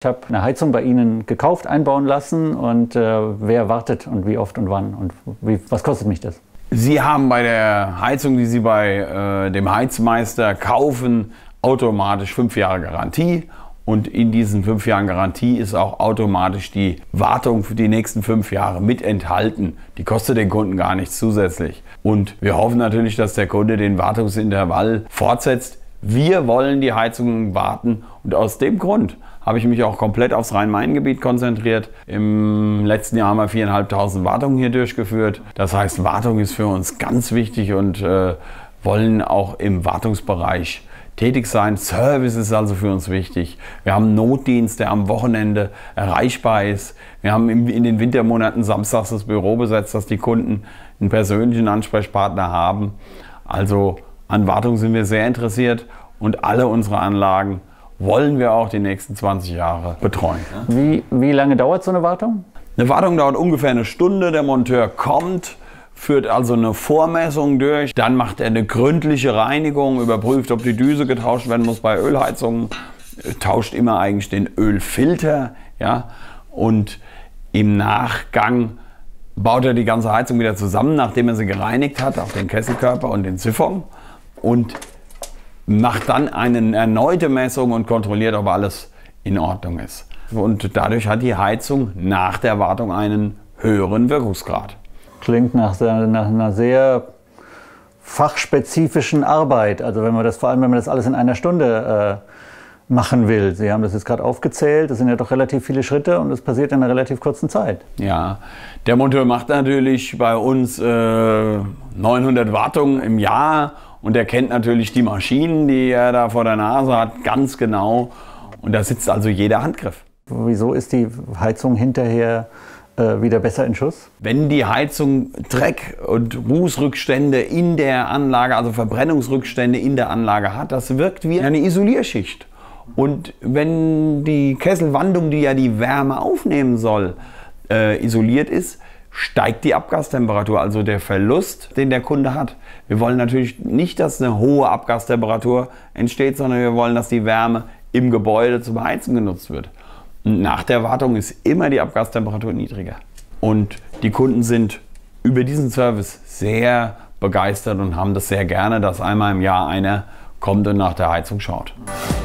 Ich habe eine Heizung bei Ihnen gekauft, einbauen lassen und wer wartet und wie oft und wann und was kostet mich das? Sie haben bei der Heizung, die Sie bei dem Heizmeister kaufen, automatisch 5 Jahre Garantie. Und in diesen 5 Jahren Garantie ist auch automatisch die Wartung für die nächsten 5 Jahre mit enthalten. Die kostet den Kunden gar nichts zusätzlich. Und wir hoffen natürlich, dass der Kunde den Wartungsintervall fortsetzt. Wir wollen die Heizungen warten und aus dem Grund habe ich mich auch komplett aufs Rhein-Main-Gebiet konzentriert. Im letzten Jahr haben wir 4.500 Wartungen hier durchgeführt. Das heißt, Wartung ist für uns ganz wichtig und wollen auch im Wartungsbereich tätig sein. Service ist also für uns wichtig. Wir haben einen Notdienst, der am Wochenende erreichbar ist. Wir haben in den Wintermonaten samstags das Büro besetzt, dass die Kunden einen persönlichen Ansprechpartner haben. Also an Wartung sind wir sehr interessiert und alle unsere Anlagen wollen wir auch die nächsten 20 Jahre betreuen. Wie lange dauert so eine Wartung? Eine Wartung dauert ungefähr eine Stunde. Der Monteur kommt, führt also eine Vormessung durch, dann macht er eine gründliche Reinigung, überprüft, ob die Düse getauscht werden muss bei Ölheizungen, tauscht immer eigentlich den Ölfilter, ja, und im Nachgang baut er die ganze Heizung wieder zusammen, nachdem er sie gereinigt hat, auch den Kesselkörper und den Siphon, und macht dann eine erneute Messung und kontrolliert, ob alles in Ordnung ist. Und dadurch hat die Heizung nach der Wartung einen höheren Wirkungsgrad. Klingt nach einer sehr fachspezifischen Arbeit. Also vor allem wenn man das alles in einer Stunde machen will. Sie haben das jetzt gerade aufgezählt, das sind ja doch relativ viele Schritte und das passiert in einer relativ kurzen Zeit. Ja, der Monteur macht natürlich bei uns 900 Wartungen im Jahr und er kennt natürlich die Maschinen, die er da vor der Nase hat, ganz genau. Und da sitzt also jeder Handgriff. Wieso ist die Heizung hinterher wieder besser in Schuss? Wenn die Heizung Dreck und Rußrückstände in der Anlage, also Verbrennungsrückstände in der Anlage hat, das wirkt wie eine Isolierschicht. Und wenn die Kesselwandung, die ja die Wärme aufnehmen soll, isoliert ist, steigt die Abgastemperatur, also der Verlust, den der Kunde hat. Wir wollen natürlich nicht, dass eine hohe Abgastemperatur entsteht, sondern wir wollen, dass die Wärme im Gebäude zum Heizen genutzt wird. Und nach der Wartung ist immer die Abgastemperatur niedriger. Und die Kunden sind über diesen Service sehr begeistert und haben das sehr gerne, dass einmal im Jahr einer kommt und nach der Heizung schaut.